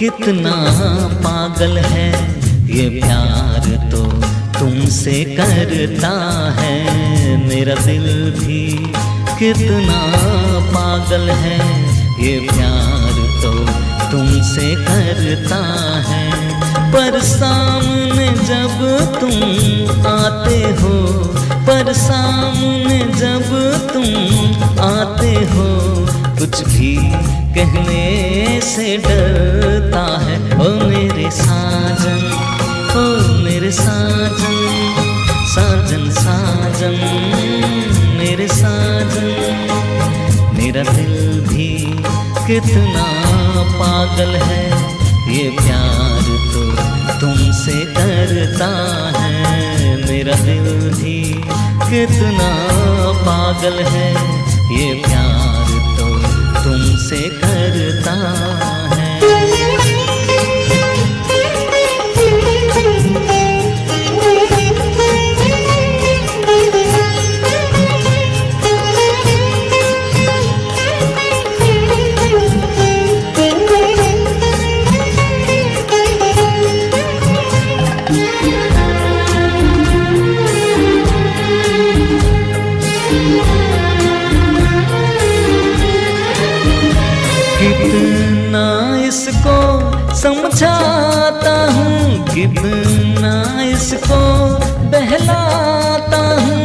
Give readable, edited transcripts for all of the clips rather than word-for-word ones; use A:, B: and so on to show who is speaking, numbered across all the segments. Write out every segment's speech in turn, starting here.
A: कितना पागल है ये प्यार तो तुमसे करता है। मेरा दिल भी कितना पागल है ये प्यार तो तुमसे करता है। पर सामने जब तुम आते हो, पर सामने जब तुम आते हो, कुछ भी कहने से डरता है। ओ मेरे साजन, ओ मेरे साजन, साजन साजन मेरे साजन। मेरा दिल भी कितना पागल है ये प्यार तो तुमसे करता है। मेरा दिल भी कितना पागल है ये प्यार तो तुमसे करता है। कितना इसको समझाता हूँ, कितना इसको बहलाता हूँ,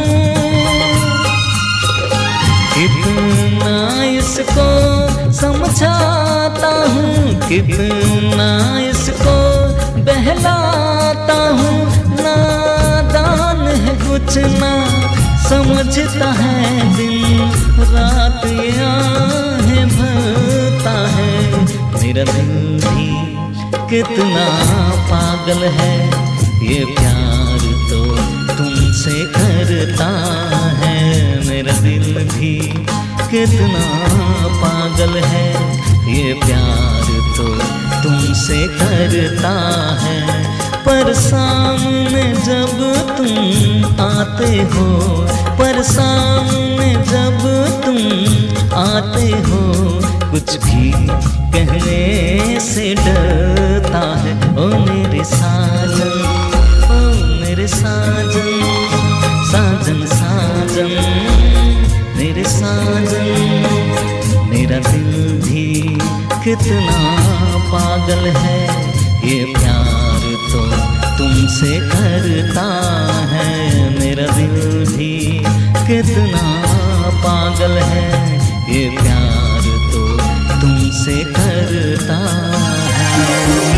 A: कितना इसको समझाता हूँ, कितना इसको बहलाता हूँ। नादान है कुछ ना समझता है, दिन रात ये आहें भरता है। मेरा दिल भी कितना पागल है ये प्यार तो तुमसे करता है। मेरा दिल भी कितना पागल है ये प्यार तो तुमसे करता है। पर सामने जब तुम आते हो, पर सामने जब तुम आते हो, कुछ भी कहने से डरता है। ओ मेरे साजन, ओ मेरे साजन, साजन साजन मेरे साजन। मेरा दिल भी कितना पागल है ये प्यार तो तुमसे करता है। मेरा दिल भी कितना पागल है ये प्यार तो तुमसे करता है।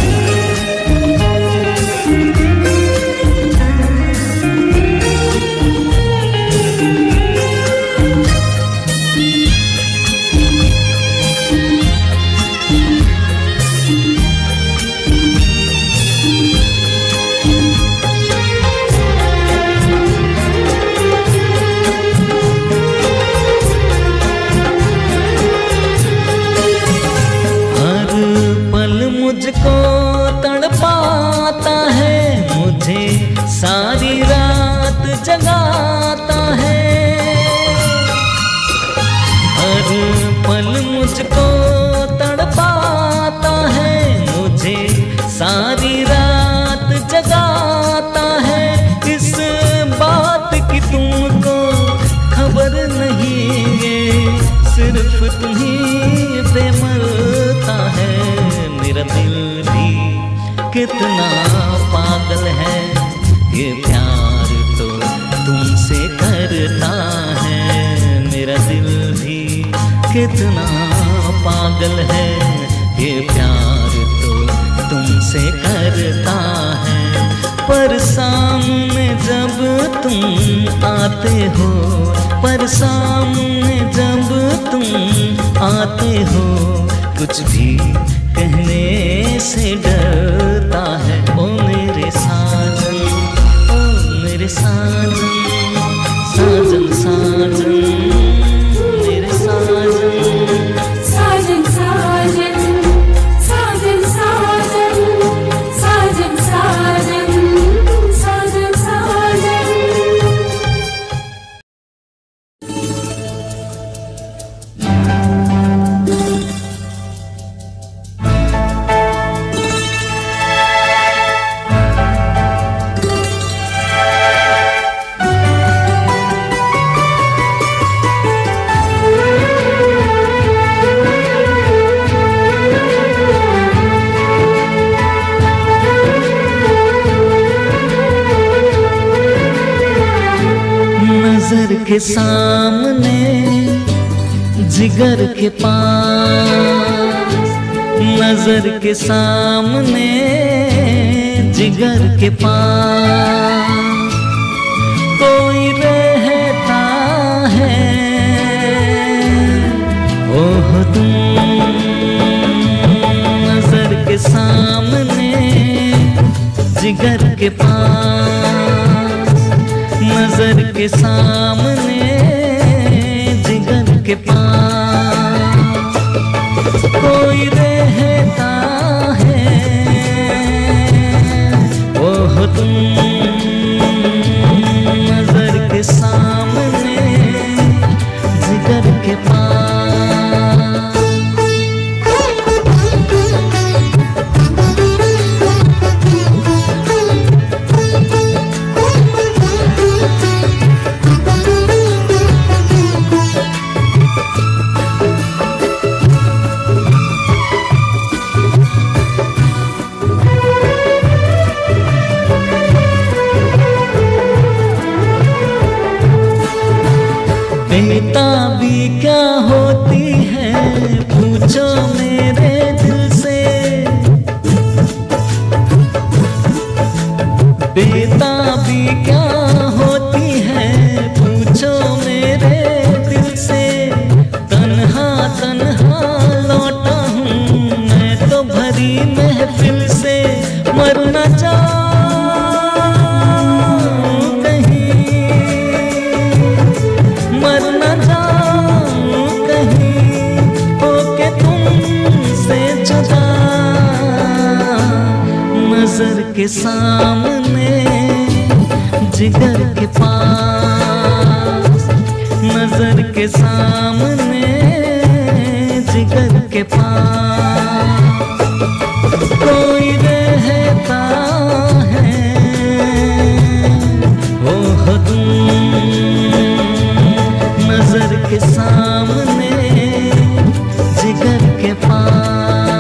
A: मुझको तड़पाता है, मुझे सारी रात जगाता है। हर पल मुझको तड़पाता है, मुझे सारी रात जगाता है। इस बात की तुमको खबर नहीं, ये सिर्फ तुम्हीं पे मरता है। मेरा दिल भी कितना पागल है ये प्यार तो तुमसे करता है। मेरा दिल भी कितना पागल है ये प्यार तो तुमसे करता है। पर सामने जब तुम आते हो, पर सामने जब तुम आते हो, कुछ भी कहने से डरता है। ओ मेरे साजन, ओ मेरे साजन, साजन साजन मेरे साजन।
B: साजन साजन साजन साजन साजन साजन साजन साजन।
A: नजर के सामने जिगर के पास, नजर के सामने जिगर के पास कोई रहता है, ओह तुम नजर के सामने जिगर के पास, नजर के सामने जिगर के पास कोई रहता है, ओह तुम नजर के सामने जिगर के पास। बेताबी क्या होती है पूछो मेरे दिल से, बेताबी क्या होती है पूछो मेरे दिल से। तन्हा तन्हा लौटा हूँ मैं तो भरी महफिल से, मर न जाऊं मर न जाऊं कहीं होके तुमसे जुदा। नजर के सामने जिगर के पास, नजर के सामने जिगर के पास कोई रहता है, ओह तुम नजर के सामने जिगर के पास।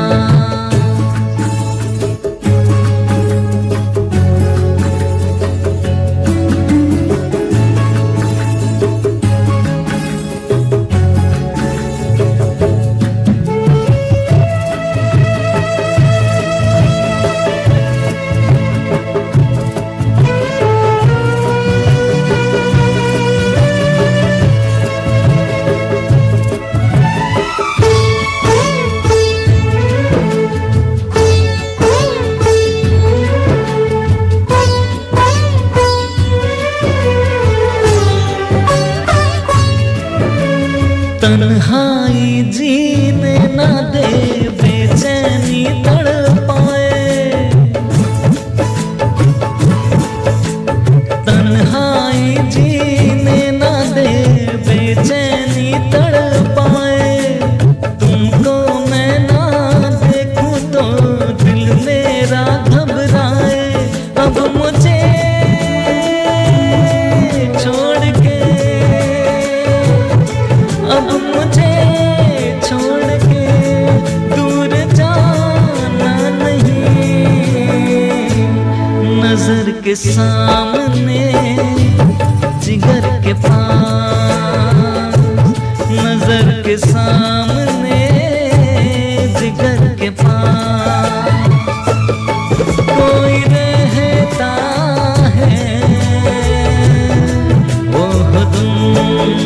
A: तन्हाई जीने न दे बेचैनी तड़पाए, तन्हाई जीने न दे बेचैनी तड़पाए। तुमको मैं ना देखूं तो दिल मेरा घबराए, अब मुझे छोड़ के, अब मुझे छोड़ के दूर जाना नहीं। नजर के सामने जिगर के पास, नजर के सामने जिगर के पास कोई रहता है, ओह तुम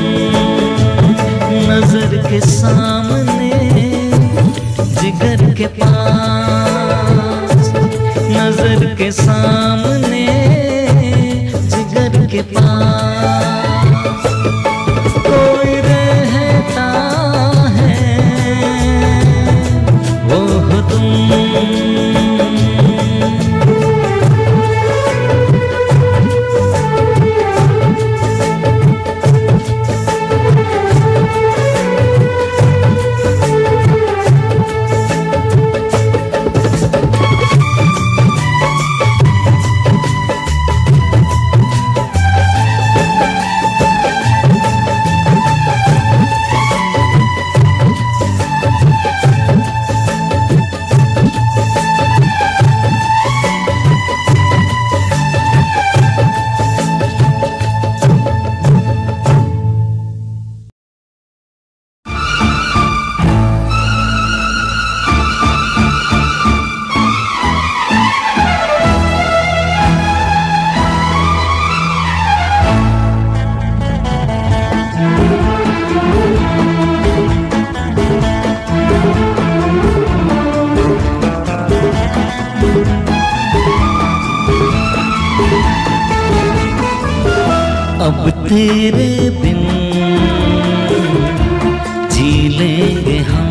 A: नजर के सामने जिगर के पास, नजर के सामने जिगर के पास कोई रहता है, ओह तुम अब तेरे बिन जी लेंगे हम,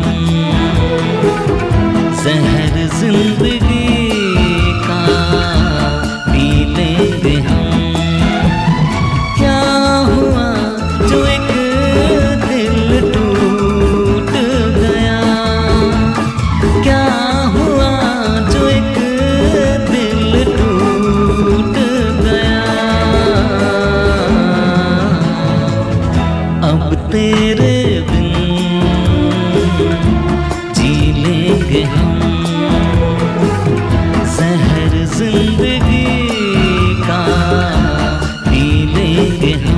A: जहर जिंदगी का पी लेंगे हम। क्या हुआ जो एक दिल टूट गया, क्या हुआ जो एक दिल टूट गया। अब तेरे बिन जी लेंगे हम, जहर जिंदगी का पी लेंगे हम।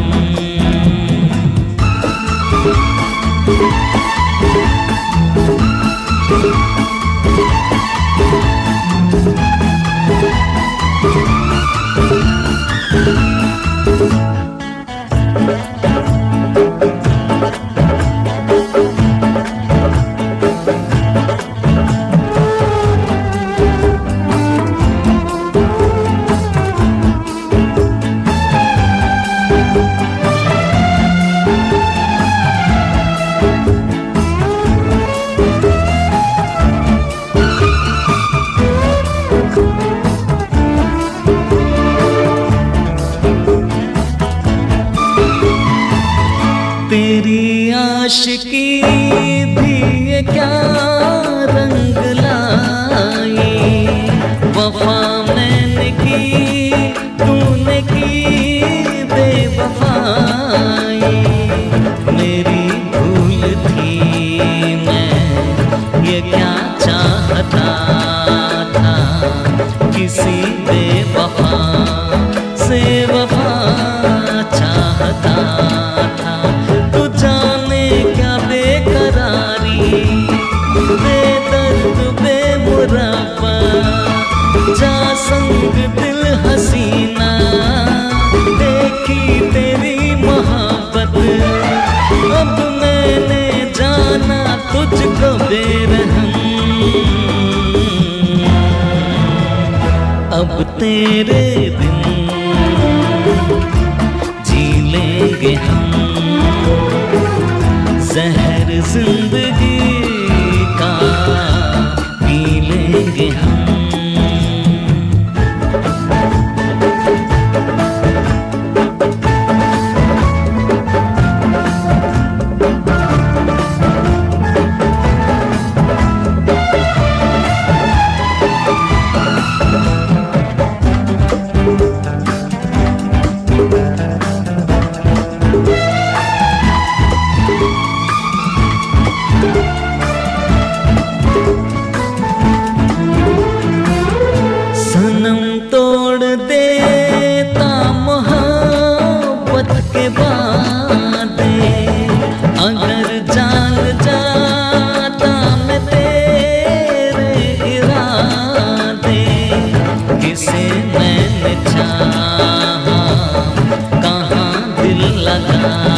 A: तेरी आशिकी भी ये क्या रंग लाई, वफा मैंने की तूने की बेवफाई। मेरी भूल थी, मैं ये क्या चाहता था, किसी बेवफा से वफा चाहता था। तू जाने क्या बेकरारी, बेदर्द बेमुरब्बा, जा संग दिल हसीना, देखी तेरी मोहब्बत। अब मैंने जाना तुझको बेरहम, अब तेरे बिन जी लेंगे हम, जहर जिंदगी का पी लेंगे हम। सनम तोड़ देता मोहब्बत के वादे, अगर जान जाता मैं तेरे इरादे। किसे मैंने चाहा, कहाँ दिल लगा